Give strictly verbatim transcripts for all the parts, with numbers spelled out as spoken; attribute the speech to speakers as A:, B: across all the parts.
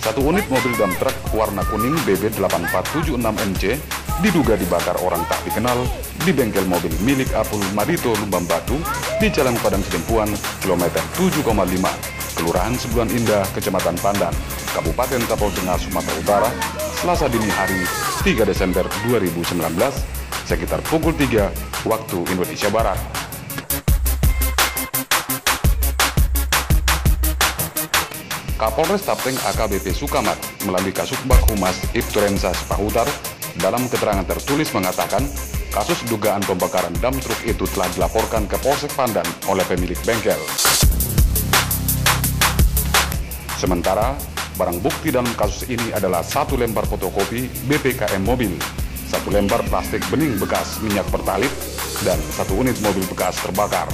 A: Satu unit mobil dump truck warna kuning B B delapan empat tujuh enam M C diduga dibakar orang tak dikenal di bengkel mobil milik Apul Marito Lumbang Batu di Jalan Padang Sidempuan, kilometer tujuh koma lima, Kelurahan Sebulan Indah, Kecamatan Pandan, Kabupaten Tapau Tengah, Sumatera Utara, Selasa dini hari tiga Desember dua ribu sembilan belas, sekitar pukul tiga waktu Indonesia Barat. Kapolres Tapteng A K B P Sukamat melalui Kasubag Humas Ibtu Rensa Sepahutar dalam keterangan tertulis mengatakan kasus dugaan pembakaran dump truk itu telah dilaporkan ke Polsek Pandan oleh pemilik bengkel. Sementara barang bukti dalam kasus ini adalah satu lembar fotokopi B P K M mobil, satu lembar plastik bening bekas minyak pertalit, dan satu unit mobil bekas terbakar.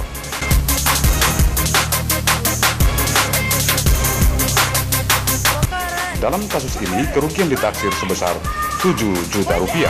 A: Dalam kasus ini, kerugian ditaksir sebesar tujuh juta rupiah.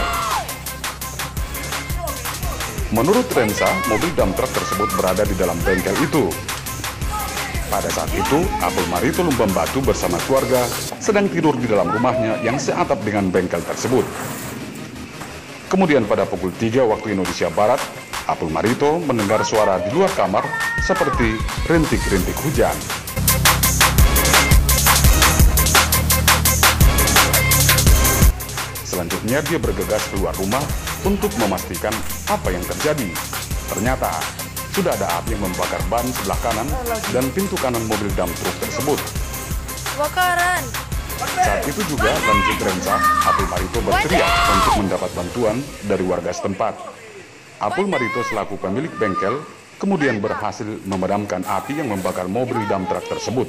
A: Menurut Rensa, mobil dump truck tersebut berada di dalam bengkel itu. Pada saat itu, Apul Marito Lumbang Batu bersama keluarga sedang tidur di dalam rumahnya yang seatap dengan bengkel tersebut. Kemudian pada pukul tiga waktu Indonesia Barat, Apul Marito mendengar suara di luar kamar seperti rintik-rintik hujan. Selanjutnya dia bergegas keluar rumah untuk memastikan apa yang terjadi. Ternyata sudah ada api yang membakar ban sebelah kanan dan pintu kanan mobil dump truk tersebut.
B: Bakaran.
A: Saat itu juga lanjut Rensa, Apul Marito berteriak untuk mendapat bantuan dari warga setempat. Apul Marito selaku pemilik bengkel kemudian berhasil memadamkan api yang membakar mobil dump truk tersebut.